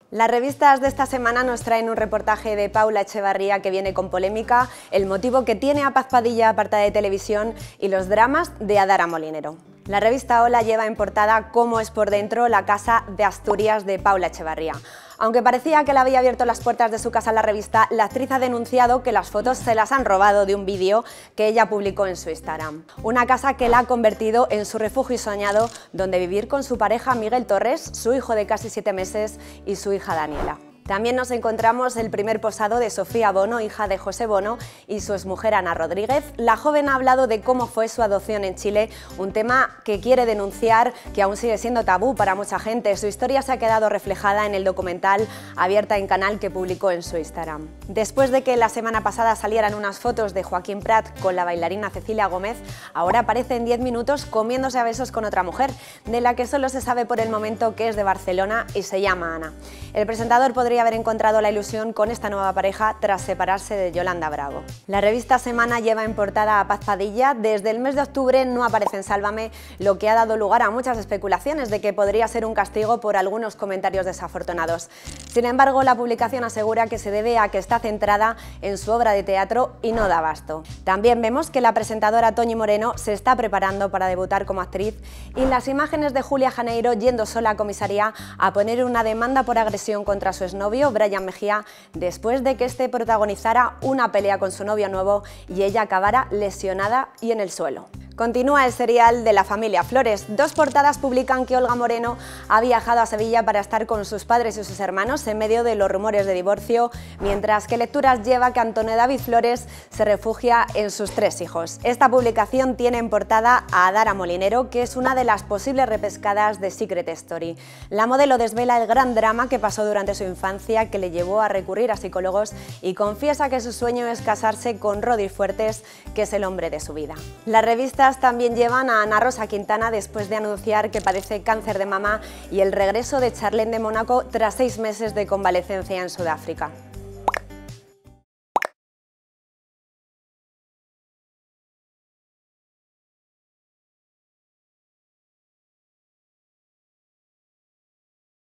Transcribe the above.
Las revistas de esta semana nos traen un reportaje de Paula Echevarría que viene con polémica, el motivo que tiene a Paz Padilla apartada de televisión y los dramas de Adara Molinero. La revista Hola lleva en portada Cómo es por dentro la casa de Asturias de Paula Echevarría. Aunque parecía que le había abierto las puertas de su casa a la revista, la actriz ha denunciado que las fotos se las han robado de un vídeo que ella publicó en su Instagram. Una casa que la ha convertido en su refugio soñado, donde vivir con su pareja Miguel Torres, su hijo de casi 7 meses y su hija Daniela. También nos encontramos el primer posado de Sofía Bono, hija de José Bono, y su exmujer Ana Rodríguez. La joven ha hablado de cómo fue su adopción en Chile, un tema que quiere denunciar, que aún sigue siendo tabú para mucha gente. Su historia se ha quedado reflejada en el documental Abierta en Canal que publicó en su Instagram. Después de que la semana pasada salieran unas fotos de Joaquín Prat con la bailarina Cecilia Gómez, ahora aparece en 10 minutos comiéndose a besos con otra mujer, de la que solo se sabe por el momento que es de Barcelona y se llama Ana. El presentador podría haber encontrado la ilusión con esta nueva pareja tras separarse de Yolanda Bravo. La revista Semana lleva en portada a Paz Padilla. Desde el mes de octubre no aparece en Sálvame, lo que ha dado lugar a muchas especulaciones de que podría ser un castigo por algunos comentarios desafortunados. Sin embargo, la publicación asegura que se debe a que está centrada en su obra de teatro y no da abasto. También vemos que la presentadora Toñi Moreno se está preparando para debutar como actriz y las imágenes de Julia Janeiro yendo sola a comisaría a poner una demanda por agresión contra su exnovio Brian Mejía después de que este protagonizara una pelea con su novio nuevo y ella acabara lesionada y en el suelo. Continúa el serial de la familia Flores. Dos portadas publican que Olga Moreno ha viajado a Sevilla para estar con sus padres y sus hermanos en medio de los rumores de divorcio, mientras que Lecturas lleva que Antonio David Flores se refugia en sus 3 hijos. Esta publicación tiene en portada a Adara Molinero, que es una de las posibles repescadas de Secret Story. La modelo desvela el gran drama que pasó durante su infancia, que le llevó a recurrir a psicólogos, y confiesa que su sueño es casarse con Rodi Fuertes, que es el hombre de su vida. La revista también llevan a Ana Rosa Quintana después de anunciar que padece cáncer de mama y el regreso de Charlene de Mónaco tras 6 meses de convalecencia en Sudáfrica.